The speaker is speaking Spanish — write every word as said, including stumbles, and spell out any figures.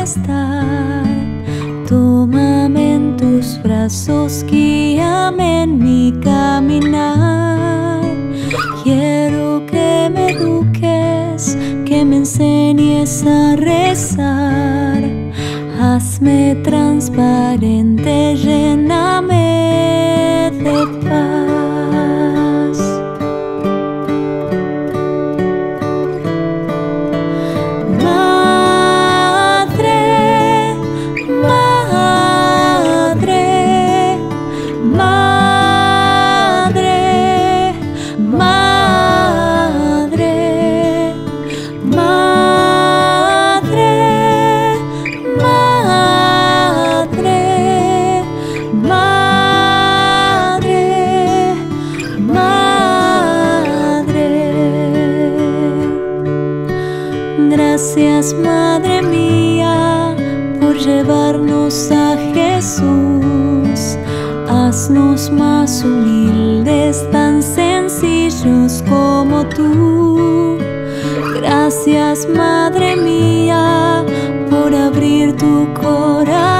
estar. Tómame en tus brazos, guíame en mi caminar. Quiero que me eduques, que me enseñes a rezar. Hazme transparente, lléname de paz. Madre, madre, madre, madre, madre, madre, madre, madre. Gracias, Madre mía, por llevarnos a Jesús. Haznos más humildes, tan sencillos como tú. Gracias, Madre mía, por abrir tu corazón.